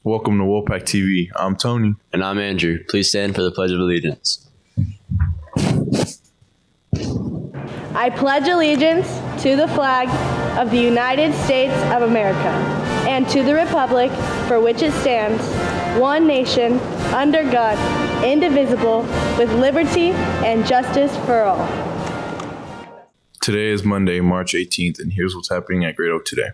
Welcome to Wolfpack TV. I'm Tony. And I'm Andrew. Please stand for the Pledge of Allegiance. I pledge allegiance to the flag of the United States of America and to the republic for which it stands, one nation, under God, indivisible, with liberty and justice for all. Today is Monday, March 18th, and here's what's happening at Great Oak today.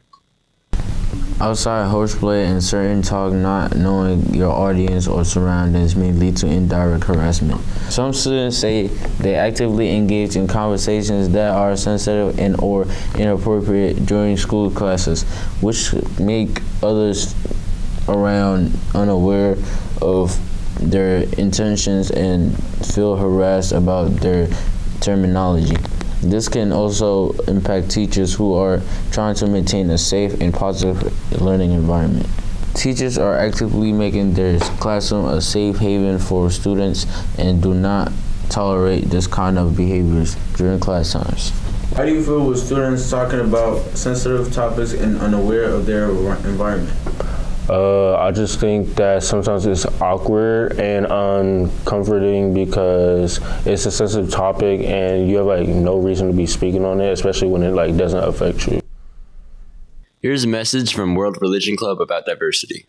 Outside horseplay and certain talk not knowing your audience or surroundings may lead to indirect harassment. Some students say they actively engage in conversations that are sensitive and or inappropriate during school classes, which make others around unaware of their intentions and feel harassed about their terminology. This can also impact teachers who are trying to maintain a safe and positive learning environment. Teachers are actively making their classroom a safe haven for students and do not tolerate this kind of behaviors during class times. How do you feel with students talking about sensitive topics and unaware of their environment? I just think that sometimes it's awkward and uncomforting because it's a sensitive topic and you have no reason to be speaking on it, especially when it doesn't affect you. Here's a message from World Religion Club about diversity.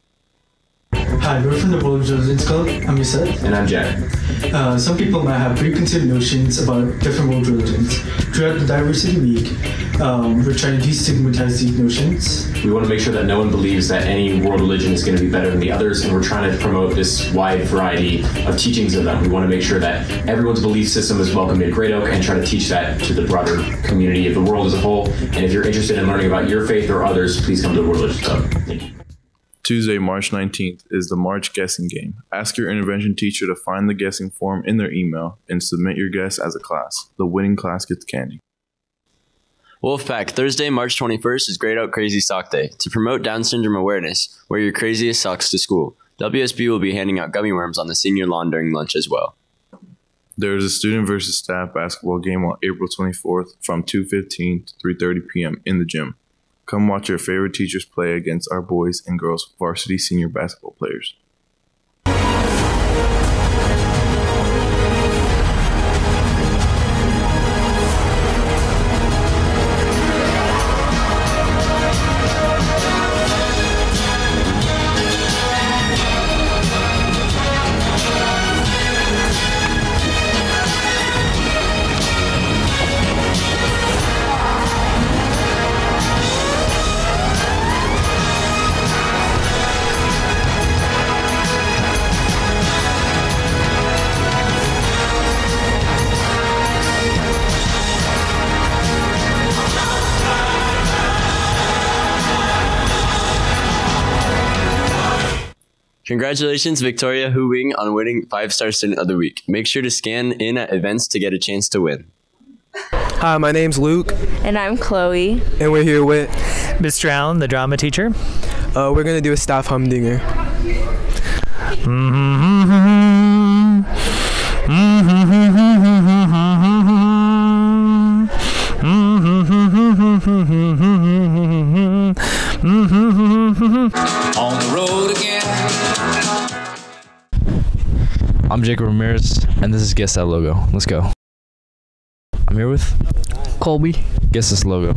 Hi, we're from the World Religion Club. I'm Yusuf. And I'm Jack. Some people might have preconceived notions about different world religions. Throughout the Diversity Week, we're trying to destigmatize these notions. We want to make sure that no one believes that any world religion is going to be better than the others, and we're trying to promote this wide variety of teachings of them. We want to make sure that everyone's belief system is welcome at Great Oak and try to teach that to the broader community of the world as a whole. And if you're interested in learning about your faith or others, please come to the World Religion Club. Thank you. Tuesday, March 19th is the March guessing game. Ask your intervention teacher to find the guessing form in their email and submit your guess as a class. The winning class gets candy. Wolfpack, Thursday, March 21st is Great Oak Crazy Sock Day. To promote Down syndrome awareness, wear your craziest socks to school. WSB will be handing out gummy worms on the senior lawn during lunch as well. There is a student versus staff basketball game on April 24th from 2:15 to 3:30 p.m. in the gym. Come watch your favorite teachers play against our boys and girls varsity senior basketball players. Congratulations, Victoria Hu Wing, on winning 5-Star Student of the Week. Make sure to scan in at events to get a chance to win. Hi, my name's Luke. And I'm Chloe. And we're here with Mr. Allen, the drama teacher. We're going to do a staff humdinger. On the road again. I'm Jacob Ramirez, and this is Guess That Logo. Let's go. I'm here with Colby. Guess this logo.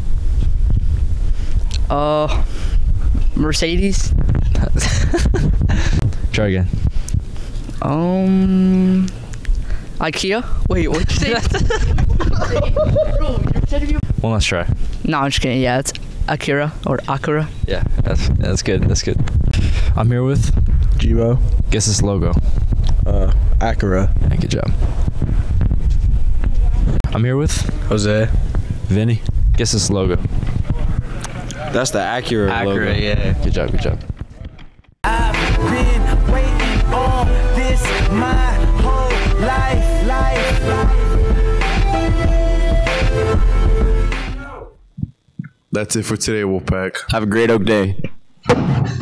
Mercedes. Try again. IKEA. Wait, what'd you say? One last try. No, I'm just kidding. Yeah, it's Akira or Acura. Yeah, that's good. That's good. I'm here with Jibo. Guess this logo. Acura. Yeah, good job. I'm here with Jose. Vinny. Guess this logo. That's the Acura logo. Acura, yeah. Good job, good job. I've been waiting on this my whole life. That's it for today, Wolfpack. Have a Great Oak Day.